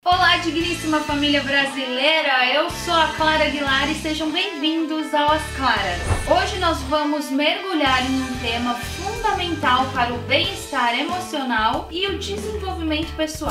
Olá, digníssima família brasileira! Eu sou a Clara Aguilar e sejam bem-vindos ao As Claras. Hoje nós vamos mergulhar em um tema fundamental para o bem-estar emocional e o desenvolvimento pessoal.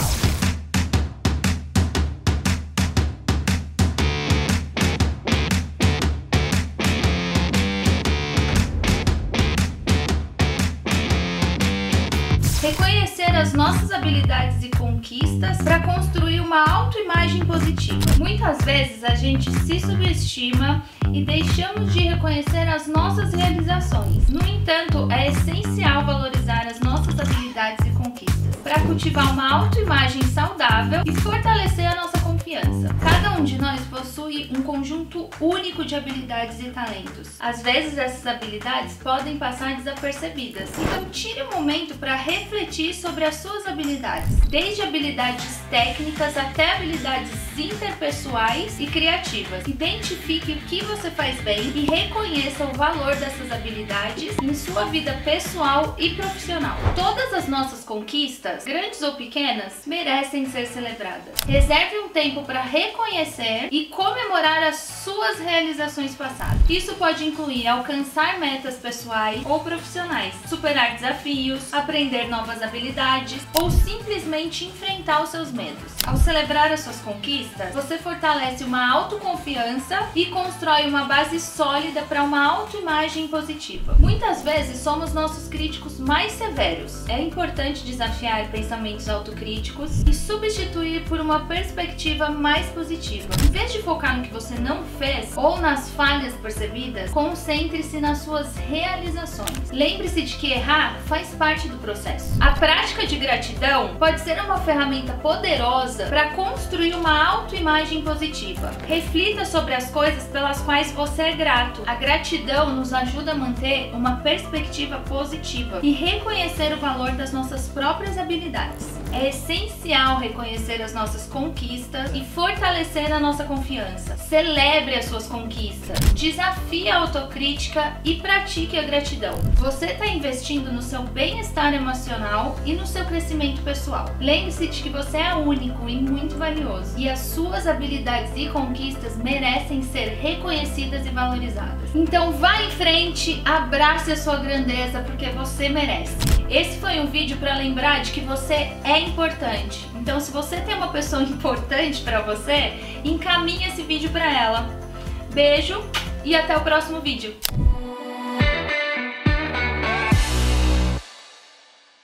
Reconhecer as nossas habilidades e conquistas para construir uma autoimagem positiva. Muitas vezes a gente se subestima e deixamos de reconhecer as nossas realizações. No entanto, é essencial valorizar as nossas habilidades e conquistas para cultivar uma autoimagem saudável e fortalecer a nossa confiança. Cada um de nós possui um conjunto único de habilidades e talentos. Às vezes essas habilidades podem passar desapercebidas. Então tire um momento para refletir sobre as suas habilidades, desde habilidades técnicas até habilidades interpessoais e criativas. Identifique o que você faz bem e reconheça o valor dessas habilidades em sua vida pessoal e profissional. Todas as nossas conquistas, grandes ou pequenas, merecem ser celebradas. Reserve um tempo para reconhecer e comemorar as suas realizações passadas. Isso pode incluir alcançar metas pessoais ou profissionais, superar desafios, aprender novas habilidades ou simplesmente enfrentar os seus medos. Ao celebrar as suas conquistas, você fortalece uma autoconfiança e constrói uma base sólida para uma autoimagem positiva. Muitas vezes somos nossos críticos mais severos. É importante desafiar pensamentos autocríticos e substituir por uma perspectiva mais positiva. Em vez de focar no que você não fez ou nas falhas percebidas, concentre-se nas suas realizações. Lembre-se de que errar faz parte do processo. A prática de gratidão pode ser uma ferramenta poderosa para construir uma autoimagem positiva. Reflita sobre as coisas pelas quais você é grato. A gratidão nos ajuda a manter uma perspectiva positiva e reconhecer o valor das nossas próprias habilidades. É essencial reconhecer as nossas conquistas e fortalecer a nossa confiança. Celebre as suas conquistas, desafie a autocrítica e pratique a gratidão. Você está investindo no seu bem-estar emocional e no seu crescimento pessoal. Lembre-se de que você é único e muito valioso, e as suas habilidades e conquistas merecem ser reconhecidas e valorizadas. Então vá em frente, abrace a sua grandeza, porque você merece. Esse foi um vídeo para lembrar de que você é importante. Então, se você tem uma pessoa importante para você, encaminhe esse vídeo para ela. Beijo e até o próximo vídeo.